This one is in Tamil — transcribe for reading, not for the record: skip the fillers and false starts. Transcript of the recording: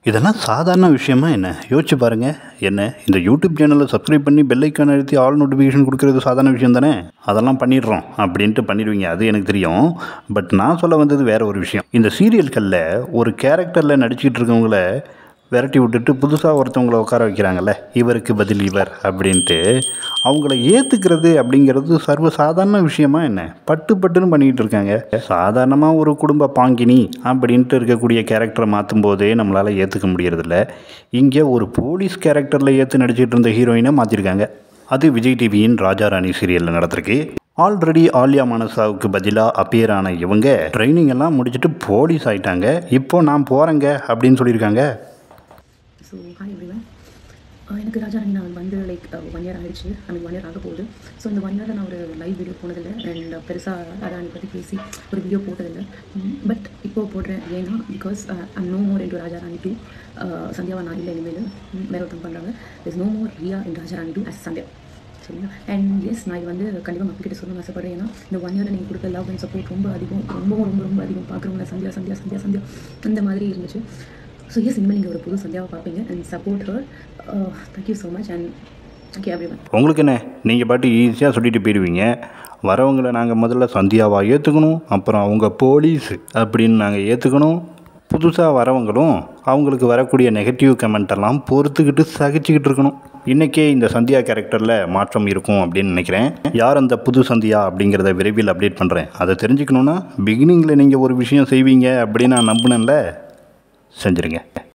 இதெல்லாம் சாதாரண விஷயமா என்ன? யோசிச்சு பாருங்க. என்ன இந்த யூடியூப் சேனலை சப்ஸ்கிரைப் பண்ணி பெல் ஐக்கான் அழுத்தி ஆல் நோட்டிஃபிகேஷன் கொடுக்குறது சாதாரண விஷயம் தானே? அதெல்லாம் பண்ணிடுறோம் அப்படின்ட்டு பண்ணிடுவீங்க, அது எனக்கு தெரியும். பட் நான் சொல்ல வந்தது வேற ஒரு விஷயம். இந்த சீரியல்களில் ஒரு கேரக்டரில் நடிச்சிட்டு இருக்கவங்கள விரட்டி விட்டுட்டு புதுசாக ஒருத்தவங்களை உட்கார வைக்கிறாங்கல்ல, இவருக்கு பதில் இவர் அப்படின்ட்டு அவங்கள ஏற்றுக்கிறது அப்படிங்கிறது சர்வ சாதாரண விஷயமா என்ன? பட்டு பட்டுன்னு பண்ணிக்கிட்டு இருக்காங்க. சாதாரணமாக ஒரு குடும்ப பாங்கினி அப்படின்ட்டு இருக்கக்கூடிய கேரக்டரை மாற்றும் போதே நம்மளால் ஏற்றுக்க முடியறதில்ல. இங்கே ஒரு போலீஸ் கேரக்டரில் ஏற்று நடிச்சிட்டு இருந்த ஹீரோயினை மாற்றிருக்காங்க. அது விஜய் டிவியின் ராஜா ராணி சீரியலில் நடந்திருக்கு. ஆல்ரெடி ஆலியா மானசாவுக்கு பதிலாக அப்பியர் ஆன இவங்க ட்ரைனிங் எல்லாம் முடிச்சுட்டு போலீஸ் ஆகிட்டாங்க. இப்போ நான் போகிறேங்க அப்படின்னு சொல்லியிருக்காங்க. So hi everyone. எனக்கு ராஜா ராணி நான் வந்து லைக் 1 இயர் ஆகிடுச்சு. 1 இயர் ஆக போகுது. ஸோ இந்த 1 இயரில் நான் ஒரு லைவ் வீடியோ போனதில்லை அண்ட் பெருசாக ராஜா ராணி பற்றி பேசி ஒரு வீடியோ போட்டதில்லை. பட் இப்போது போடுறேன். ஏன்னா because I'm no more into Raja Rani 2. சந்தியாவை நான் இல்லை, இனிமேல் வேறு ஒருத்தம் பண்ணுறாங்க. Is no more Riya in Raja Rani 2 as Sandhya. சரிங்களா? அண்ட் எஸ், நான் இது வந்து கண்டிப்பாக மக்கள்கிட்ட சொல்லணும்னு ஆசைப்படுறேன். ஏன்னா இந்த 1 இயரில் நீங்கள் கொடுத்த லவ் அண்ட் சப்போர்ட் ரொம்ப அதிகம், ரொம்ப ரொம்ப ரொம்ப அதிகம். பார்க்குறவங்க சந்தியா சந்தியா சந்தியா சந்தியா அந்த மாதிரி இருந்துச்சு. ஸோ எஸ், இனிமேல் நீங்கள் ஒரு புது சந்தியாவை பார்ப்பீங்க and support her. Thank you so much and thank you everyone. உங்களுக்கு என்ன, நீங்கள் பாட்டு ஈஸியாக சொல்லிட்டு போயிடுவீங்க. வரவங்களை நாங்கள் முதல்ல சந்தியாவாக ஏற்றுக்கணும், அப்புறம் அவங்க போலீஸ் அப்படின்னு நாங்கள் ஏற்றுக்கணும். புதுசாக வரவங்களும் அவங்களுக்கு வரக்கூடிய நெகட்டிவ் கமெண்ட்டெல்லாம் பொறுத்துக்கிட்டு சகிச்சுக்கிட்டு இருக்கணும். இன்றைக்கே இந்த சந்தியா கேரக்டரில் மாற்றம் இருக்கும் அப்படின்னு நினைக்கிறேன். யார் அந்த புது சந்தியா அப்படிங்கிறத விரைவில் அப்டேட் பண்ணுறேன். அதை தெரிஞ்சுக்கணுன்னா பிகினிங்கில் நீங்கள் ஒரு விஷயம் செய்வீங்க அப்படின்னு நான் நம்பினேன்ல, செஞ்சுருங்க.